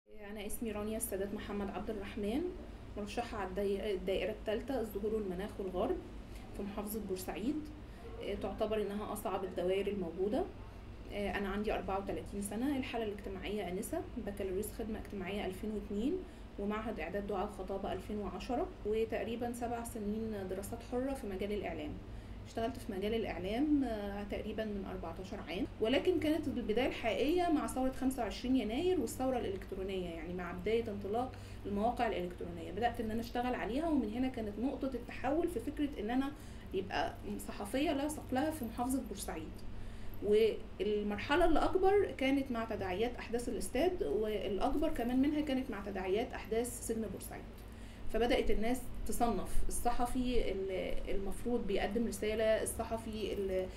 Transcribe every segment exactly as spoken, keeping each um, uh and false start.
أنا اسمي رانيا السادات محمد عبد الرحمن، مرشحة على الداي- الدائرة الثالثة الزهور والمناخ والغرب في محافظة بورسعيد. آه، تعتبر إنها أصعب الدوائر الموجودة. آه، أنا عندي أربعة وثلاثين سنة، الحالة الاجتماعية آنسة، بكالوريوس خدمة اجتماعية ألفين واثنين ومعهد إعداد دعاء وخطابة ألفين وعشرة، وتقريبا سبع سنين دراسات حرة في مجال الإعلام. اشتغلت في مجال الإعلام آه، تقريبا من أربعتاشر عام، ولكن كانت البداية الحقيقية مع ثورة خمسة وعشرين يناير والثورة الإلكترونية، يعني مع بداية انطلاق المواقع الإلكترونية بدأت إن أنا أشتغل عليها، ومن هنا كانت نقطة التحول في فكرة إن أنا يبقى صحفية لا ثقلها في محافظة بورسعيد. والمرحلة الأكبر كانت مع تداعيات أحداث الاستاد، والأكبر كمان منها كانت مع تداعيات أحداث سجن بورسعيد. فبدأت الناس تصنف الصحفي اللي المفروض بيقدم رسالة، الصحفي اللي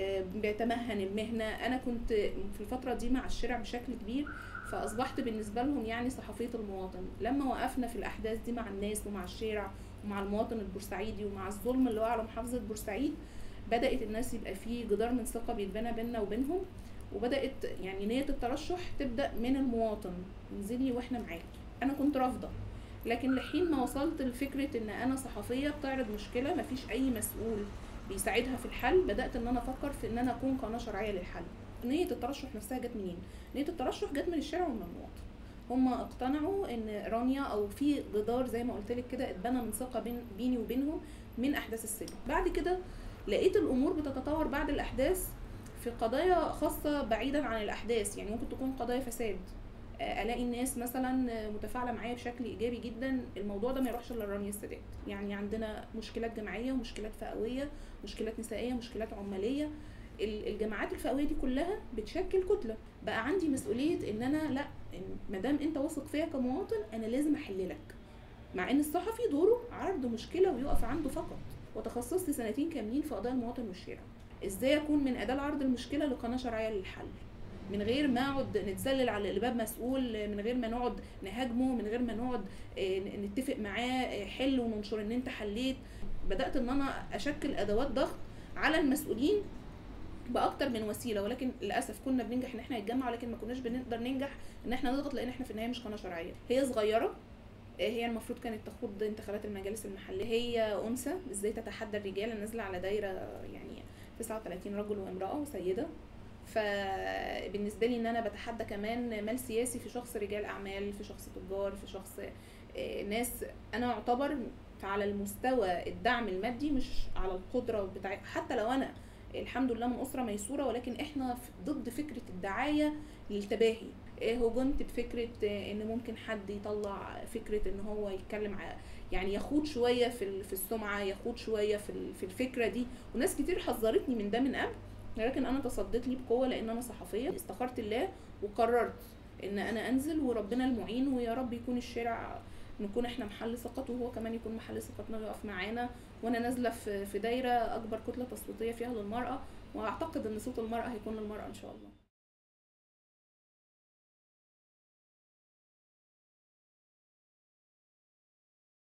بيتمهن المهنة. أنا كنت في الفترة دي مع الشارع بشكل كبير، فأصبحت بالنسبة لهم يعني صحفية المواطن. لما وقفنا في الأحداث دي مع الناس ومع الشارع ومع المواطن البورسعيدي ومع الظلم اللي وقع على محافظة بورسعيد، بدأت الناس يبقى فيه جدار من ثقة بيتبنى بيننا وبينهم، وبدأت يعني نية الترشح تبدأ من المواطن، انزلي واحنا معاكي. أنا كنت رافضة، لكن لحين ما وصلت لفكرة ان انا صحفية بتعرض مشكلة مفيش اي مسؤول بيساعدها في الحل، بدأت ان انا افكر في ان انا اكون قناة شرعية للحل. نية الترشح نفسها جت منين؟ نية الترشح جت من الشارع ومن المواطن. هم اقتنعوا ان رانيا او في جدار زي ما قلت لك كده اتبنى من ثقة بين بيني وبينهم من احداث السجن. بعد كده لقيت الامور بتتطور بعد الاحداث في قضايا خاصة بعيدا عن الاحداث، يعني ممكن تكون قضايا فساد، الاقي الناس مثلا متفاعله معايا بشكل ايجابي جدا، الموضوع ده ما يروحش الا لرانيا السادات. يعني عندنا مشكلات جماعيه ومشكلات فئويه، مشكلات نسائيه، مشكلات عماليه. الجماعات الفئويه دي كلها بتشكل كتله. بقى عندي مسؤوليه ان انا لا، ما دام انت واثق فيا كمواطن انا لازم احللك. مع ان الصحفي دوره عرض مشكله ويقف عنده فقط، وتخصصت سنتين كاملين في قضايا المواطن والشارع. ازاي اكون من اداه عرض المشكله لقناه شرعيه للحل، من غير ما اقعد نتسلل على باب مسؤول، من غير ما نقعد نهاجمه، من غير ما نقعد نتفق معاه حل وننشر ان انت حليت. بدات ان انا اشكل ادوات ضغط على المسؤولين باكتر من وسيله، ولكن للاسف كنا بننجح ان احنا نتجمع، ولكن ما كناش بنقدر ننجح ان احنا نضغط، لان احنا في النهايه مش قناه شرعيه. هي صغيره، هي المفروض كانت تخوض انتخابات المجالس المحليه، هي انثى ازاي تتحدى الرجال، نازله على دايره يعني تسعة وثلاثين رجل وامراه وسيده. فبالنسبه لي ان انا بتحدى كمان مال سياسي في شخص رجال اعمال، في شخص تجار، في شخص ناس انا اعتبر على المستوى الدعم المادي مش على القدره بتاع، حتى لو انا الحمد لله من اسره ميسوره، ولكن احنا ضد فكره الدعايه للتباهي. هجمت بفكره ان ممكن حد يطلع فكره ان هو يتكلم يعني يخوض شويه في في السمعه، يخوض شويه في في الفكره دي، وناس كتير حذرتني من ده من قبل، ولكن انا تصديت لي بقوه لان انا صحفيه. استخرت الله وقررت ان انا انزل، وربنا المعين، ويا رب يكون الشارع نكون احنا محل ثقته وهو كمان يكون محل ثقتنا ويقف معانا. وانا نازله في في دايره اكبر كتله تصويتيه فيها للمراه، واعتقد ان صوت المراه هيكون للمراه ان شاء الله.